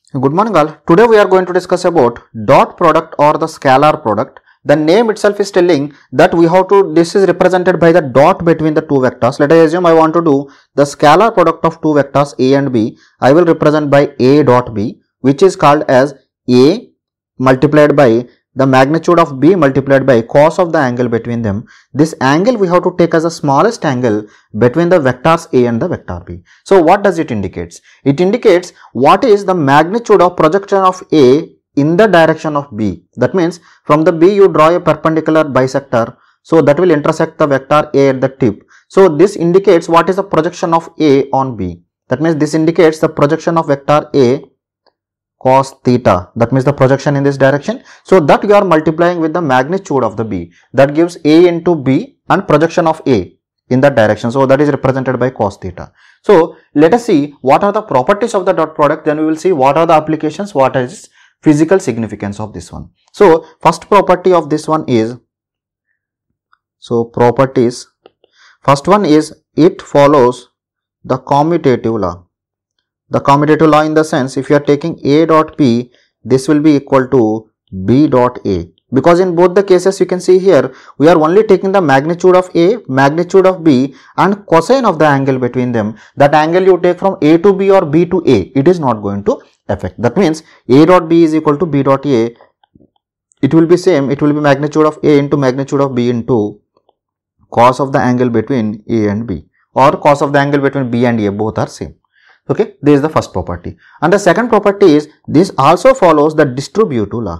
Good morning all. Today we are going to discuss about dot product or the scalar product. The name itself is telling that this is represented by the dot between the two vectors. Let us assume I want to do the scalar product of two vectors A and B. I will represent by A dot B, which is called as A multiplied by the magnitude of B multiplied by cos of the angle between them. This angle we have to take as the smallest angle between the vectors A and the vector B. So what does it indicate? It indicates what is the magnitude of projection of A in the direction of B. That means from the B you draw a perpendicular bisector, so that will intersect the vector A at the tip. So this indicates what is the projection of A on B. That means this indicates the projection of vector A cos theta, that means the projection in this direction. So that you are multiplying with the magnitude of the B, that gives A into B and projection of A in that direction. So that is represented by cos theta. So let us see what are the properties of the dot product, then we will see what are the applications, what is physical significance of this one. So first property of this one is, properties, first one is it follows the commutative law. The commutative law in the sense, if you are taking A dot B, this will be equal to B dot A, because in both the cases you can see here we are only taking the magnitude of A, magnitude of B and cosine of the angle between them. That angle you take from A to B or B to A, it is not going to affect. That means A dot B is equal to B dot A. It will be same, it will be magnitude of A into magnitude of B into cos of the angle between A and B, or cos of the angle between B and A, both are same. Okay, this is the first property. And the second property is this also follows the distributive law.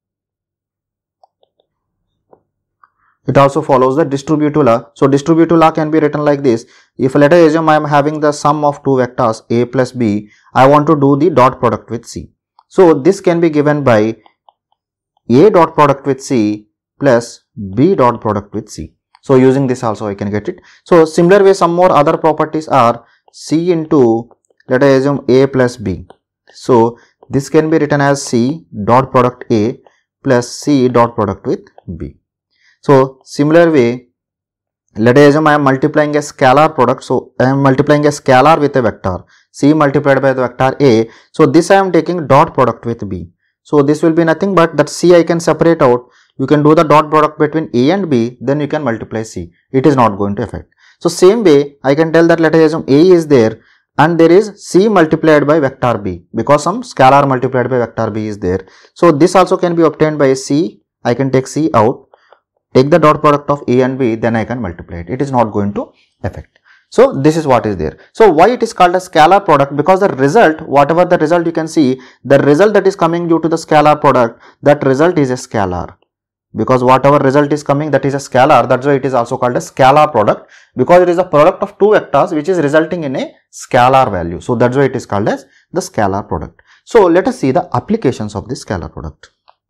It also follows the distributive law. So distributive law can be written like this. If let us assume I am having the sum of two vectors A plus B, I want to do the dot product with C. So this can be given by A dot product with C plus B dot product with C. So using this also I can get it. So similar way, some more other properties are C into, let us assume A plus B. So this can be written as C dot product A plus C dot product with B. So similar way, let us assume I am multiplying a scalar product. So I am multiplying a scalar with a vector C multiplied by the vector A. So this I am taking dot product with B. So this will be nothing but that C I can separate out. You can do the dot product between A and B, then you can multiply C. It is not going to affect. So same way I can tell that let us assume A is there and there is C multiplied by vector B, because some scalar multiplied by vector B is there. So this also can be obtained by C. I can take C out, take the dot product of A and B, then I can multiply it. It is not going to affect. So this is what is there. So why it is called a scalar product? Because the result, whatever the result you can see, the result that is coming due to the scalar product, that result is a scalar. Because whatever result is coming, that is a scalar, that's why it is also called a scalar product, because it is a product of two vectors which is resulting in a scalar value. So that's why it is called as the scalar product. So let us see the applications of this scalar product.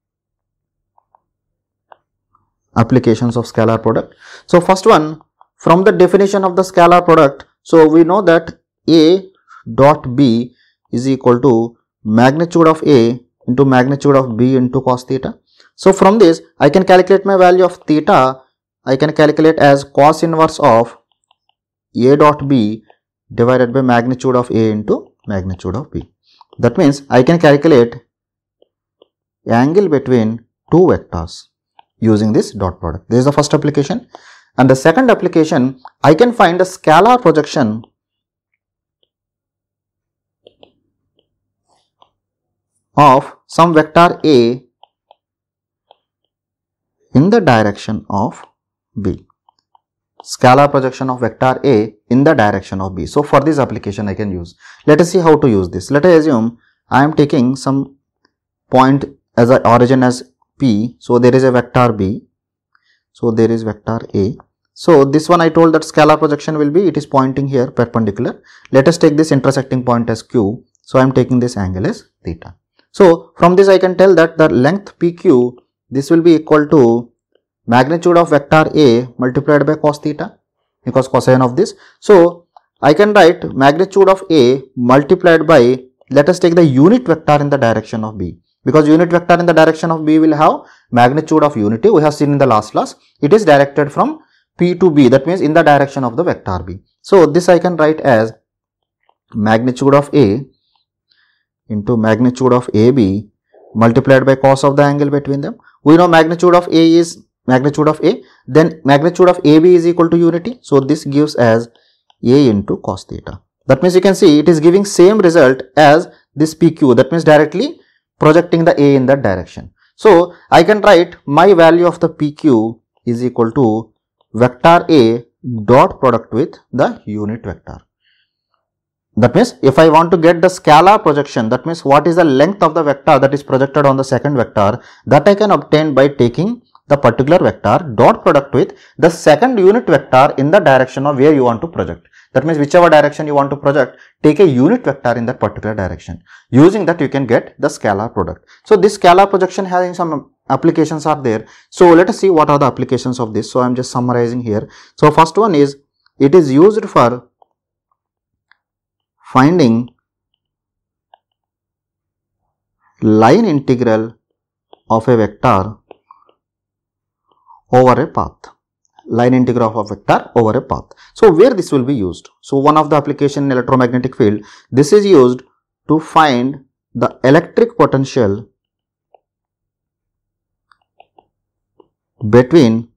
Applications of scalar product. So first one, from the definition of the scalar product, so we know that A dot B is equal to magnitude of A into magnitude of B into cos theta. So from this I can calculate my value of theta. I can calculate as cos inverse of A dot B divided by magnitude of A into magnitude of B. That means I can calculate angle between two vectors using this dot product. This is the first application. And the second application, I can find a scalar projection of some vector A in the direction of B. Scalar projection of vector A in the direction of B. So for this application I can use. Let us see how to use this. Let us assume I am taking some point as an origin as P. So there is a vector B. So there is vector A. So this one I told that scalar projection will be, it is pointing here perpendicular. Let us take this intersecting point as Q. So I am taking this angle as theta. So from this I can tell that the length PQ, this will be equal to magnitude of vector A multiplied by cos theta, because cosine of this. So I can write magnitude of A multiplied by, let us take the unit vector in the direction of B, because unit vector in the direction of B will have magnitude of unity. We have seen in the last class, it is directed from P to B, that means in the direction of the vector B. So this I can write as magnitude of A into magnitude of AB multiplied by cos of the angle between them. We know magnitude of A is magnitude of A, then magnitude of AB is equal to unity. So this gives as A into cos theta. That means you can see it is giving same result as this PQ. That means directly projecting the A in that direction. So I can write my value of the PQ is equal to vector A dot product with the unit vector. That means if I want to get the scalar projection, that means what is the length of the vector that is projected on the second vector, that I can obtain by taking the particular vector dot product with the second unit vector in the direction of where you want to project. That means whichever direction you want to project, take a unit vector in that particular direction. Using that you can get the scalar product. So this scalar projection having some applications are there. So let us see what are the applications of this. So I am just summarizing here. So first one is, it is used for finding line integral of a vector over a path. Line integral of a vector over a path. So where this will be used? So one of the application in electromagnetic field, this is used to find the electric potential between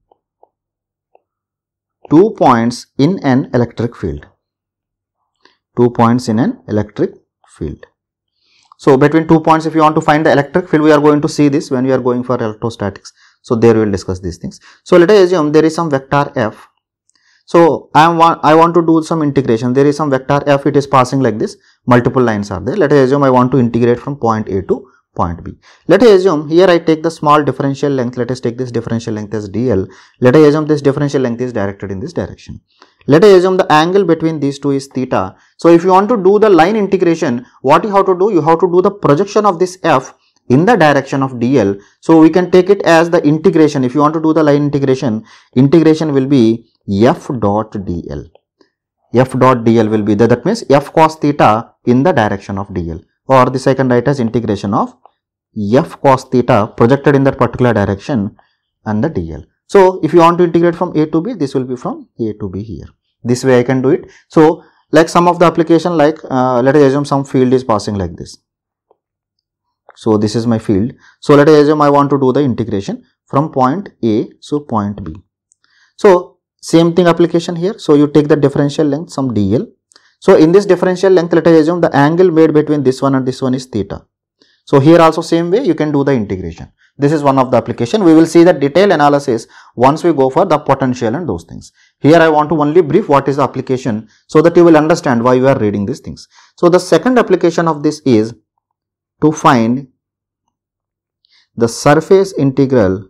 2 points in an electric field. 2 points in an electric field. So between 2 points, if you want to find the electric field, we are going to see this when we are going for electrostatics. So there we will discuss these things. So let us assume there is some vector f. So I want to do some integration. There is some vector f, it is passing like this. Multiple lines are there. Let us assume I want to integrate from point A to point B. Let us assume here I take the small differential length. Let us take this differential length as dl. Let us assume this differential length is directed in this direction. Let us assume the angle between these two is theta. So if you want to do the line integration, what you have to do? You have to do the projection of this f in the direction of dl. So we can take it as the integration. If you want to do the line integration, integration will be f dot dl. F dot dl will be there. That means f cos theta in the direction of dl. Or this I can write as integration of f cos theta projected in that particular direction and the dl. So if you want to integrate from A to B, this will be from A to B here. This way I can do it. So like some of the application, like let us assume some field is passing like this. So this is my field. So let us assume I want to do the integration from point A to point B. So same thing application here. So you take the differential length, some dl. So in this differential length, let us assume the angle made between this one and this one is theta. So here also same way you can do the integration. This is one of the application. We will see the detailed analysis once we go for the potential and those things. Here I want to only brief what is the application so that you will understand why you are reading these things. So the second application of this is to find the surface integral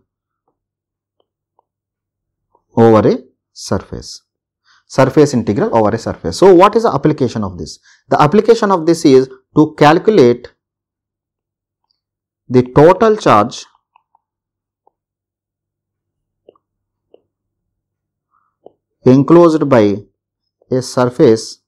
over a surface. Surface integral over a surface. So what is the application of this? The application of this is to calculate the total charge enclosed by a surface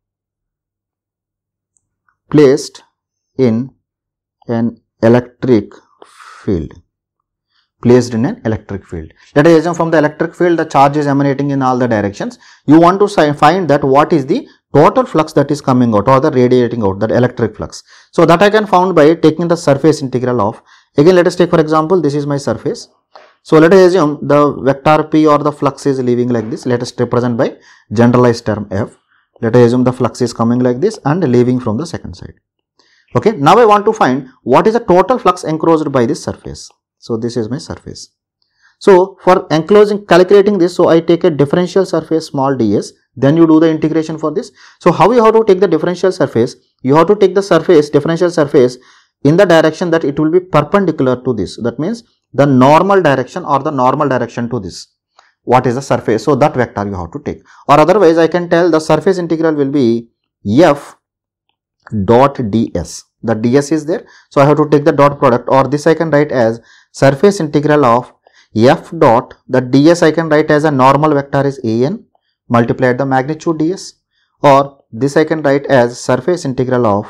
placed in an electric field. Placed in an electric field. Let us assume from the electric field the charge is emanating in all the directions. You want to find that what is the total flux that is coming out or the radiating out, that electric flux. So that I can found by taking the surface integral of, again let us take for example, this is my surface. So let us assume the vector P or the flux is leaving like this. Let us represent by generalized term F. Let us assume the flux is coming like this and leaving from the second side. Okay. Now I want to find what is the total flux enclosed by this surface. So this is my surface. So for calculating this, so I take a differential surface small ds, then you do the integration for this. So how you have to take the differential surface? You have to take the surface, differential surface in the direction that it will be perpendicular to this. That means the normal direction or the normal direction to this. What is the surface? So that vector you have to take. Or otherwise I can tell the surface integral will be f dot ds. The ds is there. So I have to take the dot product, or this I can write as surface integral of f dot, the ds I can write as a normal vector is an multiplied the magnitude ds, or this I can write as surface integral of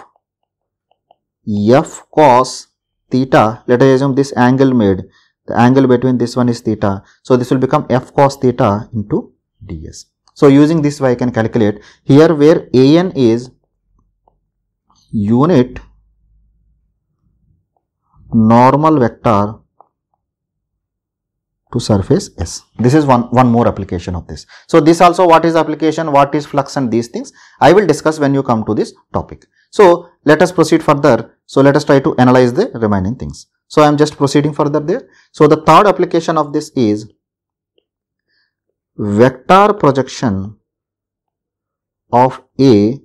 f cos theta. Let us assume this angle made, the angle between this one is theta. So this will become f cos theta into ds. So using this way I can calculate here, where an is unit normal vector to surface S. This is one more application of this. So this also, what is application, what is flux, and these things I will discuss when you come to this topic. So let us proceed further. So let us try to analyze the remaining things. So I am just proceeding further there. So the third application of this is vector projection of A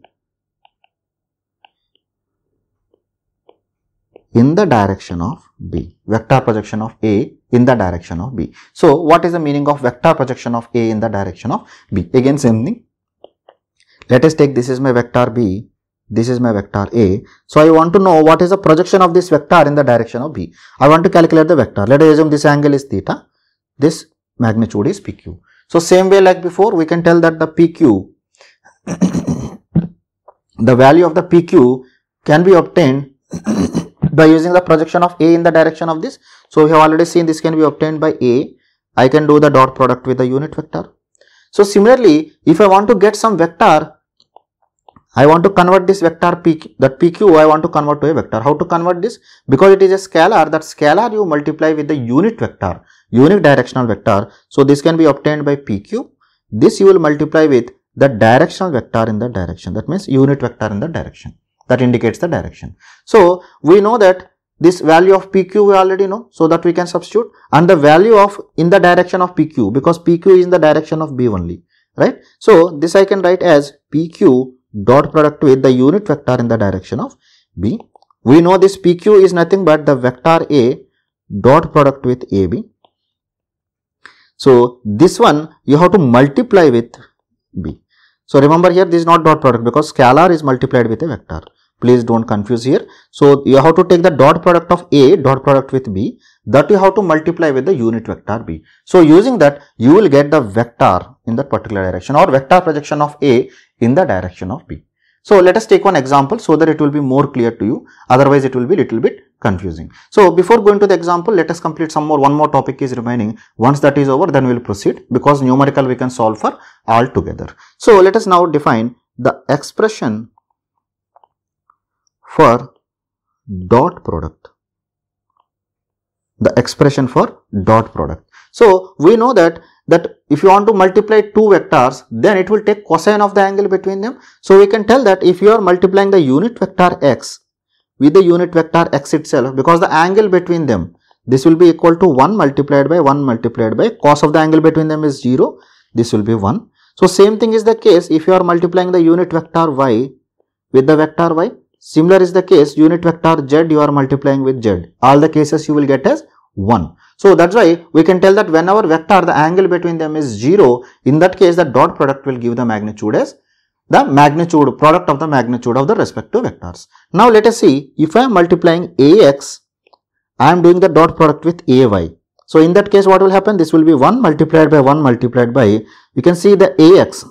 in the direction of B. Vector projection of A in the direction of B. So what is the meaning of vector projection of A in the direction of B? Again same thing. Let us take, this is my vector B, this is my vector A. So I want to know what is the projection of this vector in the direction of B. I want to calculate the vector. Let us assume this angle is theta, this magnitude is PQ. So same way like before, we can tell that the PQ, the value of the PQ can be obtained by using the projection of A in the direction of this. So we have already seen this can be obtained by A. I can do the dot product with the unit vector. So similarly, if I want to get some vector, I want to convert this vector PQ, that PQ I want to convert to a vector. How to convert this? Because it is a scalar, that scalar you multiply with the unit vector, unit directional vector. So this can be obtained by PQ. This you will multiply with the directional vector in the direction. That means unit vector in the direction. That indicates the direction. So we know that this value of PQ we already know, so that we can substitute, and the value of in the direction of PQ, because PQ is in the direction of B only, right? So this I can write as PQ dot product with the unit vector in the direction of B. We know this PQ is nothing but the vector A dot product with AB. So this one you have to multiply with B. So remember here, this is not dot product because scalar is multiplied with a vector. Please don't confuse here. So you have to take the dot product of A dot product with B, that you have to multiply with the unit vector B. So using that you will get the vector in that particular direction, or vector projection of A in the direction of B. So let us take one example so that it will be more clear to you. Otherwise it will be little bit confusing. So before going to the example, let us complete one more topic is remaining. Once that is over, then we will proceed, because numerical we can solve for all together. So let us now define the expression for dot product. The expression for dot product. So we know that if you want to multiply two vectors, then it will take cosine of the angle between them. So we can tell that if you are multiplying the unit vector x with the unit vector x itself, because the angle between them, this will be equal to 1 multiplied by 1 multiplied by cos of the angle between them is 0. This will be 1. So same thing is the case if you are multiplying the unit vector y with the vector y. Similar is the case unit vector z you are multiplying with z. All the cases you will get as 1. So that's why we can tell that whenever vector the angle between them is 0, in that case the dot product will give the magnitude as the magnitude product of the magnitude of the respective vectors. Now let us see, if I am multiplying ax, I am doing the dot product with ay. So in that case what will happen? This will be 1 multiplied by 1 multiplied by, you can see the ax.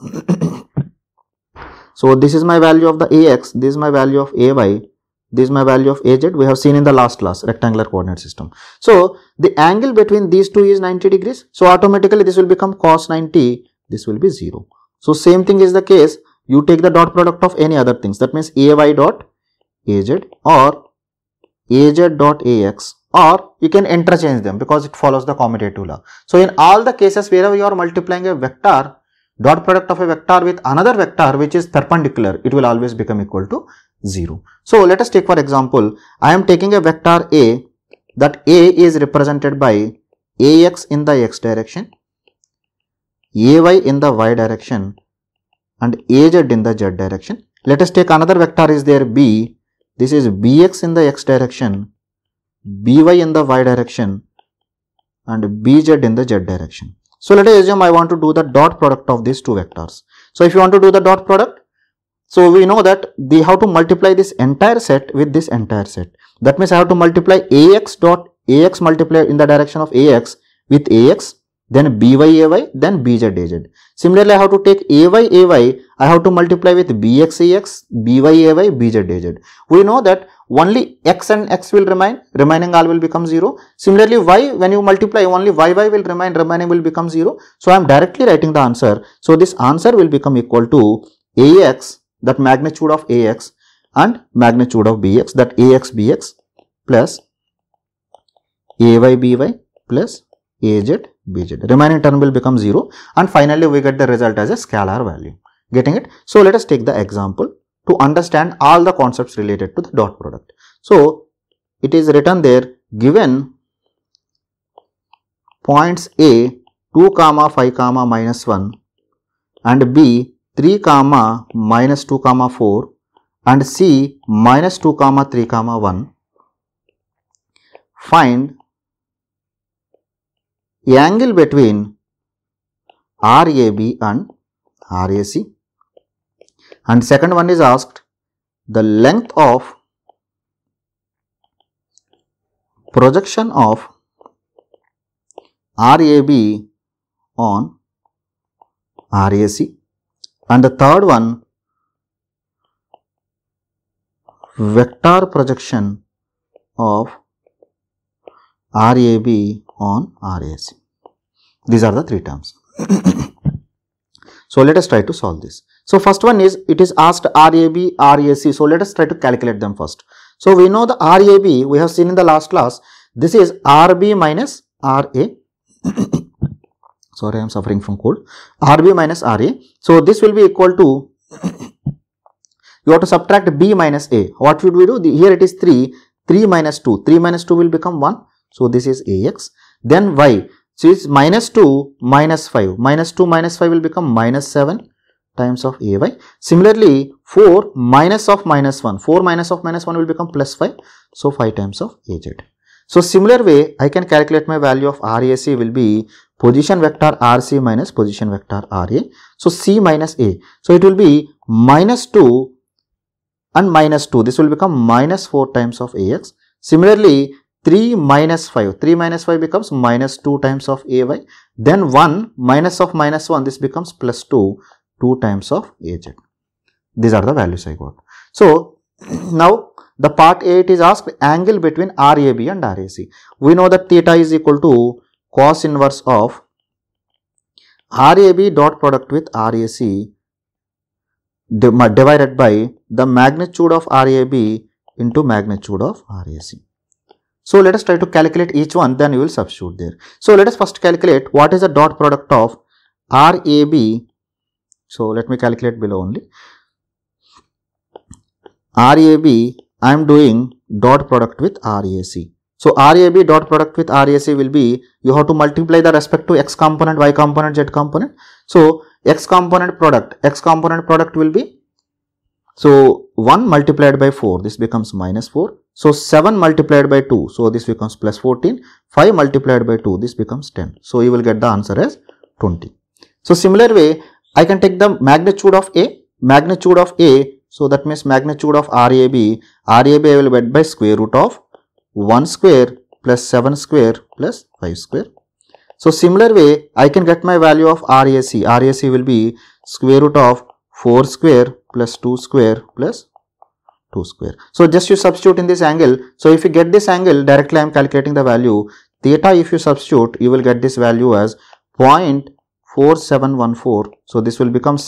So this is my value of the ax, this is my value of ay, this is my value of az. We have seen in the last class, rectangular coordinate system. So the angle between these two is 90 degrees. So automatically this will become cos 90, this will be 0. So same thing is the case, you take the dot product of any other things, that means ay dot az or az dot ax, or you can interchange them because it follows the commutative law. So in all the cases wherever you are multiplying a vector, dot product of a vector with another vector which is perpendicular, it will always become equal to 0. So let us take for example, I am taking a vector A, that A is represented by ax in the x direction, ay in the y direction and az in the z direction. Let us take another vector is there B, this is bx in the x direction, by in the y direction and bz in the z direction. So let us assume I want to do the dot product of these two vectors. So if you want to do the dot product, so we know that we have to multiply this entire set with this entire set. That means I have to multiply ax dot ax multiply in the direction of ax with ax, then by ay, then bz az. Similarly, I have to take ay, I have to multiply with bx ax, by ay, bz az. We know that only x and x will remain, remaining all will become 0. Similarly, y, when you multiply, only y will remain, remaining will become 0. So I am directly writing the answer. So this answer will become equal to ax, that magnitude of ax, and magnitude of bx, that ax bx plus AY BY plus AZ BZ. Remaining term will become 0 and finally we get the result as a scalar value. Getting it? So let us take the example to understand all the concepts related to the dot product. So it is written there, given points A 2, 5, -1 and B 3, -2, 4 and C -2, 3, 1. Find the angle between RAB and RAC. And second one is asked the length of projection of RAB on RAC. And the third one, vector projection of RAB on RAC. These are the three terms. So let us try to solve this. So first one is, it is asked RAB, RAC. So let us try to calculate them first. So we know the RAB, we have seen in the last class, this is RB minus RA. Sorry, I am suffering from cold. RB minus RA. So this will be equal to, you have to subtract B minus A. What should we do? Here it is 3, 3 minus 2. 3 minus 2 will become 1. So this is AX. Then Y. So it's minus 2 minus 5. Minus 2 minus 5 will become minus 7 times of AY. Similarly, 4 minus of minus 1. 4 minus of minus 1 will become plus 5. So 5 times of AZ. So similar way, I can calculate my value of RAC will be position vector RC minus position vector RA. So C minus A. So it will be minus 2 and minus 2. This will become minus 4 times of AX. Similarly, 3 minus 5. 3 minus 5 becomes minus 2 times of AY. Then 1 minus of minus 1. This becomes plus 2. 2 times of AZ. These are the values I got. So now the part A, it is asked angle between RAB and RAC. We know that theta is equal to cos inverse of RAB dot product with RAC divided by the magnitude of RAB into magnitude of RAC. So let us try to calculate each one, then you will substitute there. So let us first calculate what is the dot product of RAB. So let me calculate below only. RAB, I am doing dot product with RAC. So RAB dot product with RAC will be, you have to multiply the respective x component, y component, z component. So x component product will be, so 1 multiplied by 4, this becomes minus 4. So 7 multiplied by 2, so this becomes plus 14. 5 multiplied by 2, this becomes 10. So you will get the answer as 20. So similar way, I can take the magnitude of A. So that means magnitude of RAB. RAB I will get by square root of 1 square plus 7 square plus 5 square. So similar way, I can get my value of RAC. RAC will be square root of 4 square plus 2 square plus 2 square. So just you substitute in this angle. So if you get this angle, directly I am calculating the value. Theta, if you substitute, you will get this value as 0.4714. So this will become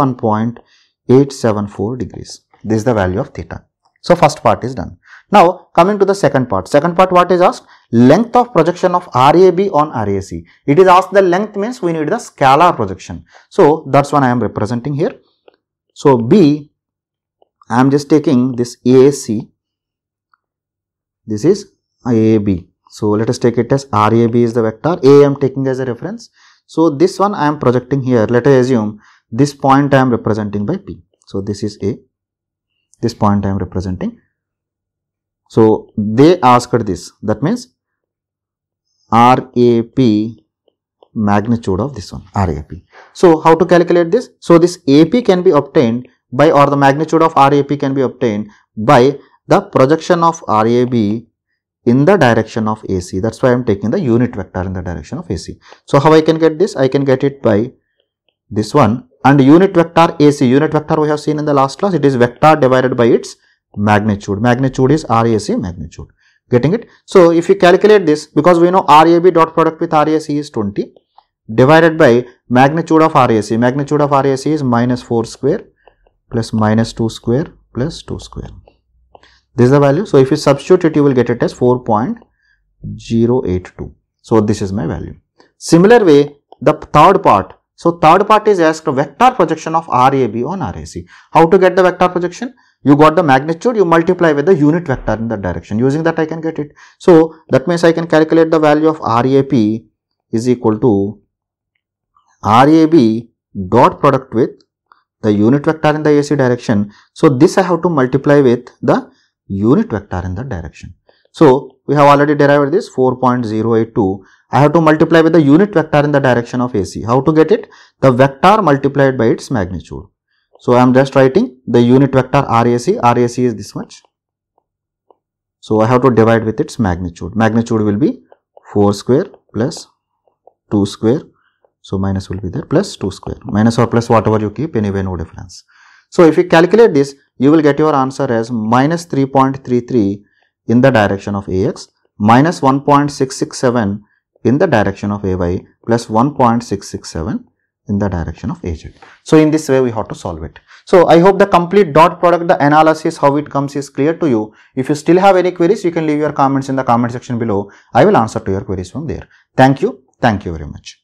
61.874 degrees. This is the value of theta. So first part is done. Now coming to the second part. Second part, what is asked? Length of projection of RAB on RAC. It is asked the length means we need the scalar projection. So that's one I am representing here. So B, I am just taking this AC. This is AB. So let us take it as RAB is the vector. A I am taking as a reference. So this one I am projecting here. Let us assume this point I am representing by P. So this is A. This point I am representing. So they asked this. That means RAP magnitude of this one, RAP. So how to calculate this? So this AP can be obtained by, or the magnitude of RAP can be obtained by the projection of RAB in the direction of AC. That's why I am taking the unit vector in the direction of AC. So how I can get this? I can get it by this one. And unit vector AC, unit vector we have seen in the last class, it is vector divided by its magnitude. Magnitude is RAC magnitude. Getting it? So if you calculate this, because we know RAB dot product with RAC is 20 divided by magnitude of RAC. Magnitude of RAC is minus 4 square plus minus 2 square plus 2 square. This is the value. So if you substitute it, you will get it as 4.9 0.082. So this is my value. Similar way, the third part. So third part is asked vector projection of RAB on RAC. How to get the vector projection? You got the magnitude, you multiply with the unit vector in that direction. Using that I can get it. So that means I can calculate the value of RAP is equal to RAB dot product with the unit vector in the AC direction. So this I have to multiply with the unit vector in that direction. So we have already derived this 4.082. I have to multiply with the unit vector in the direction of AC. How to get it? The vector multiplied by its magnitude. So I am just writing the unit vector RAC. RAC is this much. So I have to divide with its magnitude. Magnitude will be 4 square plus 2 square. So minus will be there plus 2 square. Minus or plus whatever you keep, anyway no difference. So if you calculate this, you will get your answer as minus 3.33 in the direction of AX, minus 1.667 in the direction of AY, plus 1.667 in the direction of AZ. So in this way we have to solve it. So I hope the complete dot product, the analysis, how it comes is clear to you. If you still have any queries, you can leave your comments in the comment section below. I will answer to your queries from there. Thank you very much.